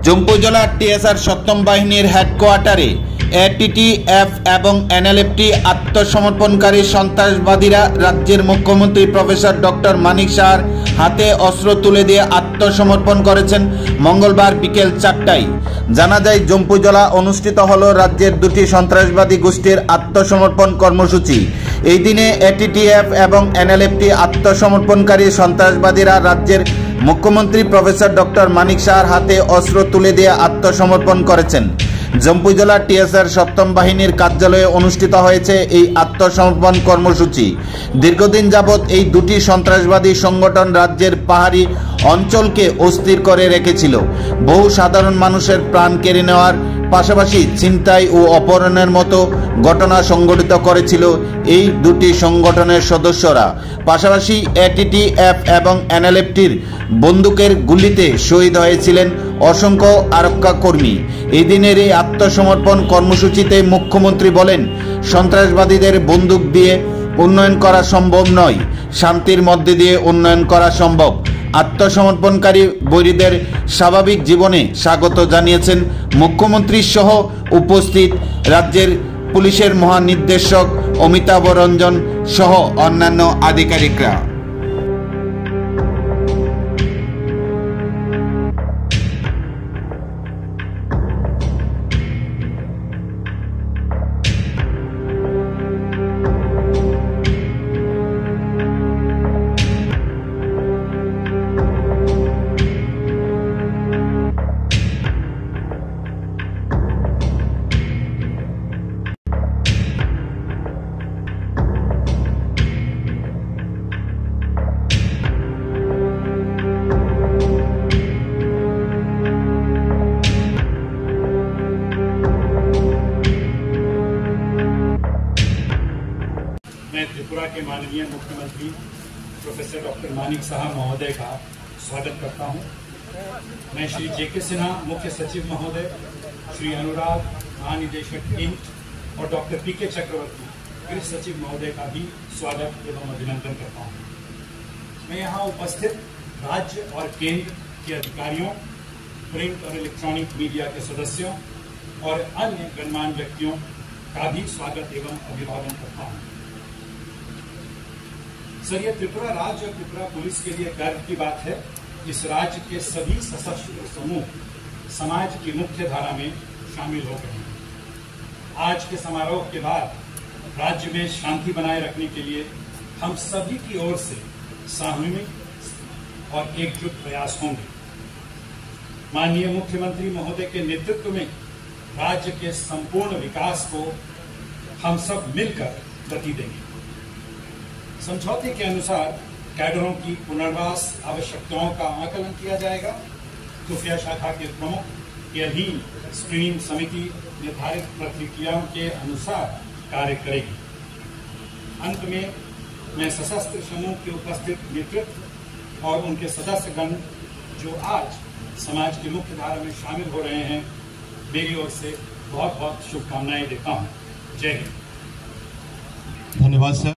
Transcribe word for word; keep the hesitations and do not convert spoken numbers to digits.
Jampujala TSR সপ্তম বাহিনীর হেডকোয়ার্টারে ATTF এবং এনএলএফটি আত্মসমর্পণকারী সন্ত্রাসবাদীরা রাজ্যের মুখ্যমন্ত্রী প্রফেসর ডক্টর মানিক সাহার হাতে অস্ত্র তুলে দিয়ে আত্মসমর্পণ করেছেন মঙ্গলবার বিকেল চারটায়। জানা যায়, জম্পুজলা অনুষ্ঠিত হল রাজ্যের দুটি সন্ত্রাসবাদী গোষ্ঠীর আত্মসমর্পণ কর্মসূচি। এই দিনে এটিটিএফ এবং এনএলএফটি আত্মসমর্পণকারী সন্ত্রাসবাদীরা রাজ্যের মুখ্যমন্ত্রী প্রফেসর ডক্টর মানিক সাহার হাতে অস্ত্র তুলে দিয়ে আত্মসমর্পণ করেছেন। জম্পুজলা টিএসআর সপ্তম বাহিনীর কার্যালয়ে অনুষ্ঠিত হয়েছে এই আত্মসমর্পণ কর্মসূচি। দীর্ঘদিন যাবৎ এই দুটি সন্ত্রাসবাদী সংগঠন রাজ্যের পাহাড়ি অঞ্চলকে অস্থির করে রেখেছিল। বহু সাধারণ মানুষের প্রাণ কেড়ে নেওয়ার পাশাপাশি ছিনতাই ও অপহরণের মতো ঘটনা সংঘটিত করেছিল এই দুটি সংগঠনের সদস্যরা। পাশাপাশি এটিটিএফ এবং এনএলএফটির বন্দুকের গুলিতে শহীদ হয়েছিলেন অসংখ্য আরক্ষা কর্মী। এই দিনের এই আত্মসমর্পণ কর্মসূচিতে মুখ্যমন্ত্রী বলেন, সন্ত্রাসবাদীদের বন্দুক দিয়ে উন্নয়ন করা সম্ভব নয়, শান্তির মধ্যে দিয়ে উন্নয়ন করা সম্ভব। আত্মসমর্পণকারী বৈরীদের স্বাভাবিক জীবনে স্বাগত জানিয়েছেন মুখ্যমন্ত্রী সহ উপস্থিত রাজ্যের পুলিশের মহানির্দেশক অমিতাভ রঞ্জন সহ অন্যান্য আধিকারিকরা। मैं त्रिपुरा के माननीय मुख्यमंत्री प्रोफेसर डॉक्टर मानिक साहा महोदय का स्वागत करता हूं। मैं श्री जे के सिन्हा मुख्य सचिव महोदय, श्री अनुराग महानिदेशक इंट और डॉक्टर पी के चक्रवर्ती गृह सचिव महोदय का भी स्वागत एवं अभिनंदन करता हूं। मैं यहां उपस्थित राज्य और केंद्र के अधिकारियों, प्रिंट और इलेक्ट्रॉनिक मीडिया के सदस्यों और अन्य गणमान्य व्यक्तियों का भी स्वागत एवं अभिवादन करता हूं। सर, ये त्रिपुरा राज्य और त्रिपुरा पुलिस के लिए गर्व की बात है। इस राज्य के सभी सशस्त्र समूह समाज की मुख्य धारा में शामिल हो गए हैं। आज के समारोह के बाद राज्य में शांति बनाए रखने के लिए हम सभी की ओर से सामूहिक और एकजुट प्रयास होंगे। माननीय मुख्यमंत्री महोदय के नेतृत्व में राज्य के संपूर्ण विकास को हम सब मिलकर गति देंगे। समझौते के अनुसार कैडरों की पुनर्वास आवश्यकताओं का आकलन किया जाएगा। खुफिया शाखा के प्रमुख के अधीन स्क्रीनिंग समिति निर्धारित प्रक्रियाओं के अनुसार कार्य करेगी। अंत में मैं सशस्त्र समूह के उपस्थित नेतृत्व और उनके सदस्यगण जो आज समाज की मुख्य धारा में शामिल हो रहे हैं, मेरी ओर से बहुत बहुत शुभकामनाएं देता हूं। जय हिंद। धन्यवाद सर।